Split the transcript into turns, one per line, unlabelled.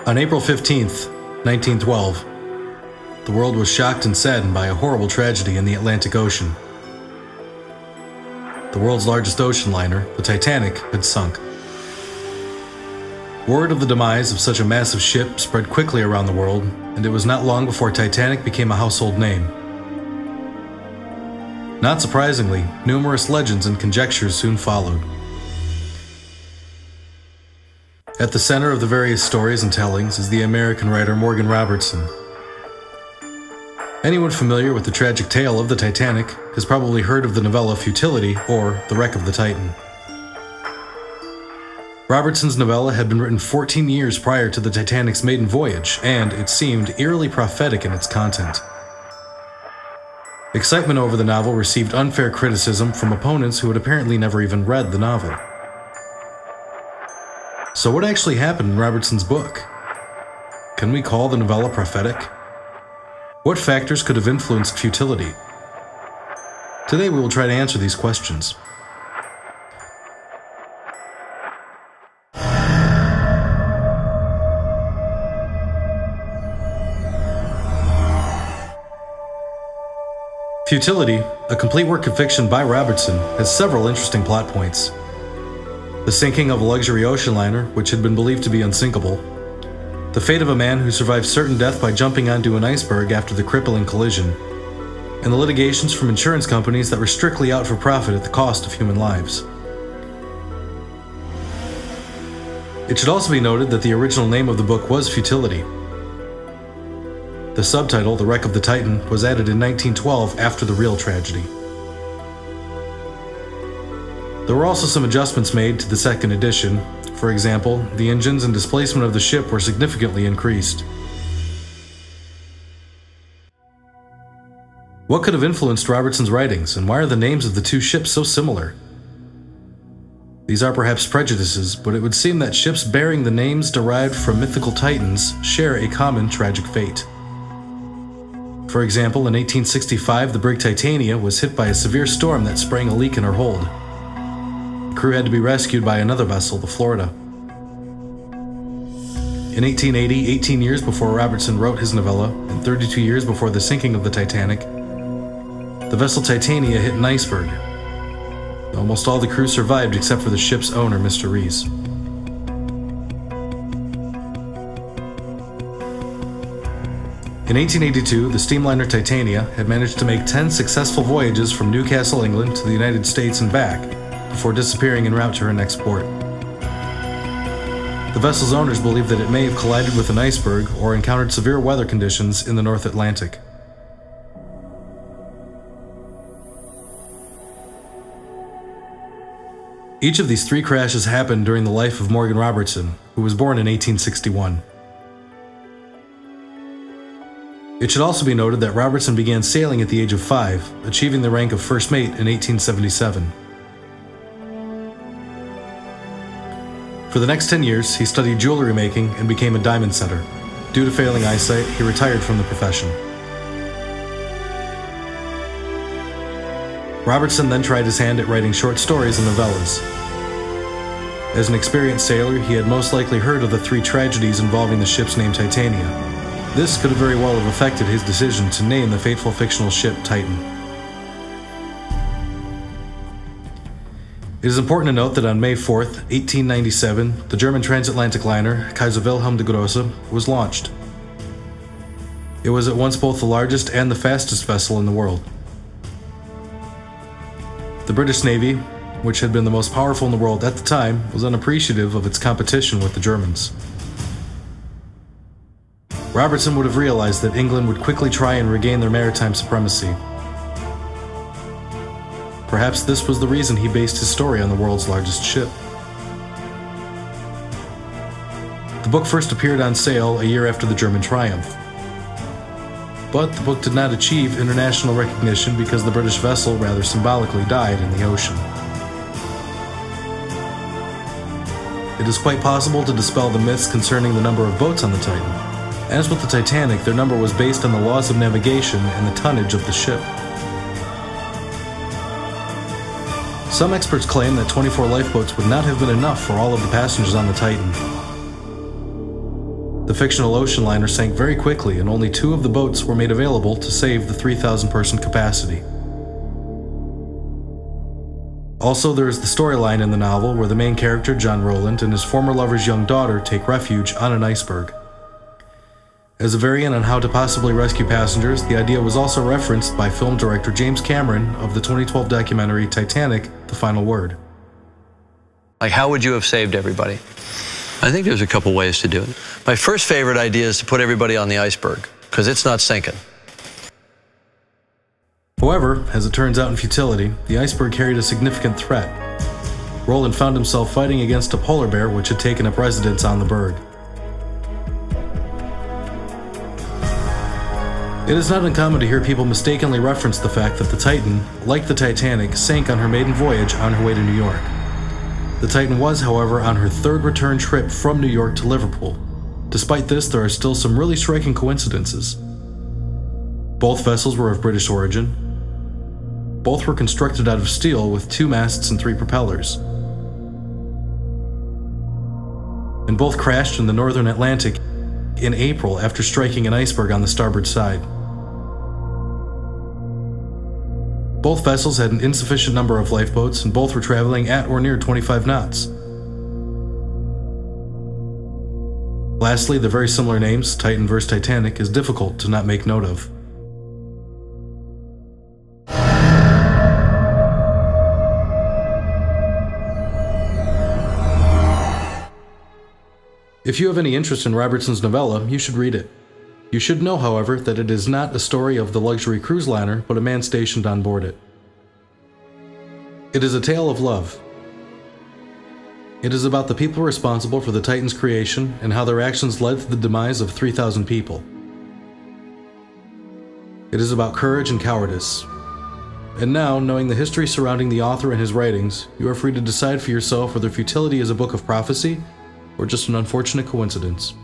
On April 15th, 1912, the world was shocked and saddened by a horrible tragedy in the Atlantic Ocean. The world's largest ocean liner, the Titanic, had sunk. Word of the demise of such a massive ship spread quickly around the world, and it was not long before Titanic became a household name. Not surprisingly, numerous legends and conjectures soon followed. At the center of the various stories and tellings is the American writer Morgan Robertson. Anyone familiar with the tragic tale of the Titanic has probably heard of the novella Futility or The Wreck of the Titan. Robertson's novella had been written 14 years prior to the Titanic's maiden voyage, and it seemed eerily prophetic in its content. Excitement over the novel received unfair criticism from opponents who had apparently never even read the novel. So what actually happened in Robertson's book? Can we call the novella prophetic? What factors could have influenced Futility? Today we will try to answer these questions. Futility, a complete work of fiction by Robertson, has several interesting plot points. The sinking of a luxury ocean liner, which had been believed to be unsinkable. The fate of a man who survived certain death by jumping onto an iceberg after the crippling collision. And the litigations from insurance companies that were strictly out for profit at the cost of human lives. It should also be noted that the original name of the book was Futility. The subtitle, The Wreck of the Titan, was added in 1912 after the real tragedy. There were also some adjustments made to the second edition. For example, the engines and displacement of the ship were significantly increased. What could have influenced Robertson's writings, and why are the names of the two ships so similar? These are perhaps prejudices, but it would seem that ships bearing the names derived from mythical titans share a common tragic fate. For example, in 1865, the brig Titania was hit by a severe storm that sprang a leak in her hold. The crew had to be rescued by another vessel, the Florida. In 1880, 18 years before Robertson wrote his novella, and 32 years before the sinking of the Titanic, the vessel Titania hit an iceberg. Almost all the crew survived except for the ship's owner, Mr. Rees. In 1882, the steamliner Titania had managed to make 10 successful voyages from Newcastle, England to the United States and back, before disappearing en route to her next port. The vessel's owners believe that it may have collided with an iceberg or encountered severe weather conditions in the North Atlantic. Each of these three crashes happened during the life of Morgan Robertson, who was born in 1861. It should also be noted that Robertson began sailing at the age of 5, achieving the rank of first mate in 1877. For the next 10 years, he studied jewelry making and became a diamond setter. Due to failing eyesight, he retired from the profession. Robertson then tried his hand at writing short stories and novellas. As an experienced sailor, he had most likely heard of the three tragedies involving the ship's name Titania. This could have very well have affected his decision to name the fateful fictional ship Titan. It is important to note that on May 4th, 1897, the German transatlantic liner Kaiser Wilhelm der Grosse was launched. It was at once both the largest and the fastest vessel in the world. The British Navy, which had been the most powerful in the world at the time, was unappreciative of its competition with the Germans. Robertson would have realized that England would quickly try and regain their maritime supremacy. Perhaps this was the reason he based his story on the world's largest ship. The book first appeared on sale a year after the German triumph. But the book did not achieve international recognition because the British vessel rather symbolically died in the ocean. It is quite possible to dispel the myths concerning the number of boats on the Titan. As with the Titanic, their number was based on the laws of navigation and the tonnage of the ship. Some experts claim that 24 lifeboats would not have been enough for all of the passengers on the Titan. The fictional ocean liner sank very quickly, and only 2 of the boats were made available to save the 3,000-person capacity. Also, there is the storyline in the novel where the main character, John Rowland, and his former lover's young daughter take refuge on an iceberg. As a variant on how to possibly rescue passengers, the idea was also referenced by film director James Cameron of the 2012 documentary Titanic: The Final Word.
Like, how would you have saved everybody? I think there's a couple ways to do it. My first favorite idea is to put everybody on the iceberg, because it's not sinking.
However, as it turns out in futility, the iceberg carried a significant threat. Rowland found himself fighting against a polar bear which had taken up residence on the berg. It is not uncommon to hear people mistakenly reference the fact that the Titan, like the Titanic, sank on her maiden voyage on her way to New York. The Titan was, however, on her 3rd return trip from New York to Liverpool. Despite this, there are still some really striking coincidences. Both vessels were of British origin. Both were constructed out of steel with 2 masts and 3 propellers. And both crashed in the northern Atlantic in April after striking an iceberg on the starboard side. Both vessels had an insufficient number of lifeboats, and both were traveling at or near 25 knots. Lastly, the very similar names, Titan vs. Titanic, is difficult to not make note of. If you have any interest in Robertson's novella, you should read it. You should know, however, that it is not a story of the luxury cruise liner, but a man stationed on board it. It is a tale of love. It is about the people responsible for the Titan's creation and how their actions led to the demise of 3,000 people. It is about courage and cowardice. And now, knowing the history surrounding the author and his writings, you are free to decide for yourself whether futility is a book of prophecy or just an unfortunate coincidence.